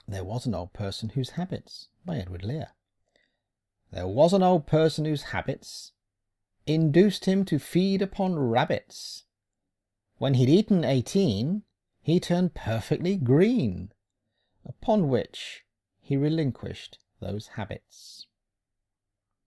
There was an old person whose habits, by Edward Lear. There was an old person whose habits induced him to feed upon rabbits. When he'd eaten 18, he turned perfectly green, upon which he relinquished those habits.